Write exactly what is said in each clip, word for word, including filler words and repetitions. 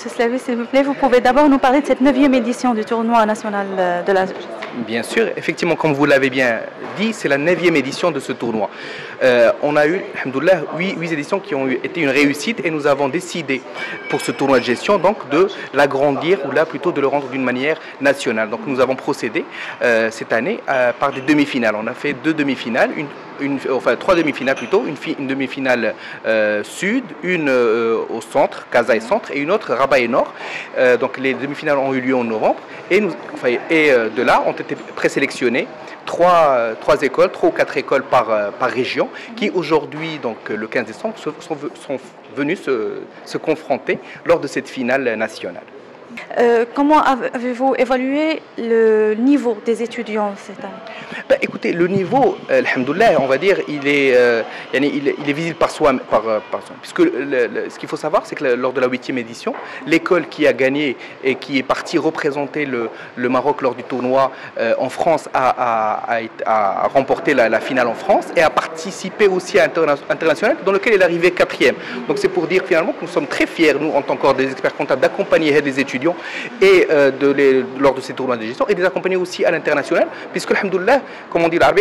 Monsieur Slavi, s'il vous plaît, vous pouvez d'abord nous parler de cette neuvième édition du tournoi national de la... Bien sûr, effectivement, comme vous l'avez bien dit, c'est la neuvième édition de ce tournoi. Euh, on a eu, alhamdoulilah, huit, huit éditions qui ont été une réussite et nous avons décidé pour ce tournoi de gestion donc de l'agrandir ou là plutôt de le rendre d'une manière nationale. Donc nous avons procédé euh, cette année euh, par des demi-finales. On a fait deux demi-finales, une Une, enfin trois demi-finales plutôt, une, une demi-finale euh, sud, une euh, au centre, Casa et centre, et une autre Rabat et nord. Euh, donc les demi-finales ont eu lieu en novembre et, nous, enfin, et euh, de là ont été présélectionnées trois, euh, trois écoles, trois ou quatre écoles par, euh, par région qui aujourd'hui, donc le quinze décembre, sont, sont venus se, se confronter lors de cette finale nationale. Euh, comment avez-vous évalué le niveau des étudiants cette année? Ben, écoutez, le niveau, euh, alhamdoulilah, on va dire, il est, euh, il est, il est visible par soi, par, par soi. Puisque le, le, ce qu'il faut savoir, c'est que lors de la huitième édition, l'école qui a gagné et qui est partie représenter le, le Maroc lors du tournoi euh, en France a, a, a, a remporté la, la finale en France et a participé aussi à l'international dans lequel il est arrivé quatrième. Donc c'est pour dire finalement que nous sommes très fiers, nous, en tant que des experts comptables, d'accompagner des étudiants et euh, de les, lors de ces tournois de gestion et de les accompagner aussi à l'international, puisque alhamdoulilah, comme on dit l'arabe,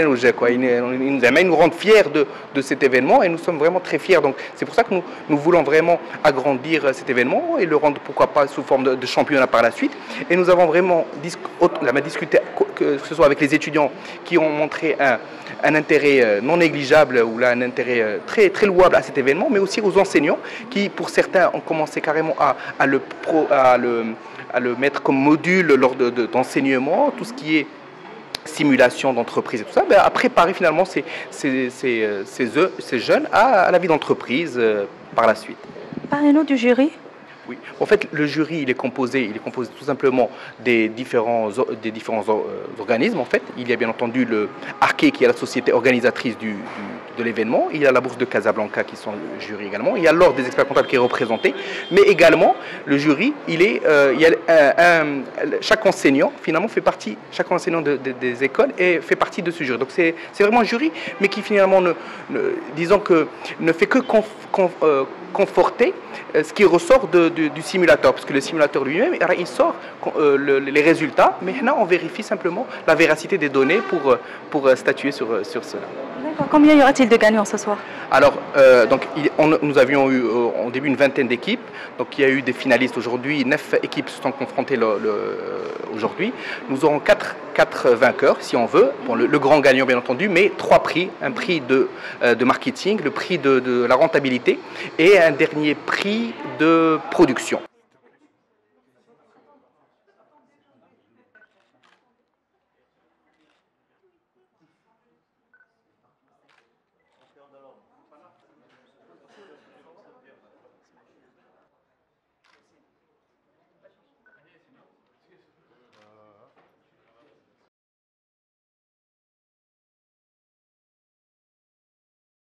ils nous rendent fiers de, de cet événement et nous sommes vraiment très fiers. Donc c'est pour ça que nous, nous voulons vraiment agrandir cet événement et le rendre pourquoi pas sous forme de, de championnat par la suite. Et nous avons vraiment discuté, que ce soit avec les étudiants qui ont montré un, un intérêt non négligeable ou là un intérêt très, très louable à cet événement, mais aussi aux enseignants qui pour certains ont commencé carrément à, à, le, pro, à, le, à le mettre comme module lors d'enseignement, de, tout ce qui est simulation d'entreprise et tout ça, ben, à préparer finalement ces, ces, ces, ces, ces jeunes à, à la vie d'entreprise euh, par la suite. Parlez-nous du jury. Oui, en fait, le jury, il est composé, il est composé tout simplement des différents, des différents euh, organismes. En fait, il y a bien entendu le Arquet, qui est la société organisatrice du, du, de l'événement. Il y a la Bourse de Casablanca, qui sont le jury également. Il y a l'Ordre des experts comptables qui est représenté. Mais également, le jury, il est, euh, il y a un, un, chaque enseignant, finalement, fait partie, chaque enseignant de, de, des écoles et fait partie de ce jury. Donc, c'est vraiment un jury, mais qui finalement, ne, ne, disons que, ne fait que conf, conf, euh, conforter euh, ce qui ressort de, de, du simulateur, parce que le simulateur lui-même, il sort euh, le, les résultats, mais là on vérifie simplement la véracité des données pour, pour statuer sur, sur cela. D'accord. Combien y aura-t-il de gagnants ce soir? Alors, euh, donc, il, on, nous avions eu euh, en début une vingtaine d'équipes, donc il y a eu des finalistes aujourd'hui, neuf équipes se sont confrontées aujourd'hui. Nous aurons quatre, quatre vainqueurs, si on veut, bon, le, le grand gagnant bien entendu, mais trois prix, un prix de, euh, de marketing, le prix de, de la rentabilité et un dernier prix de production.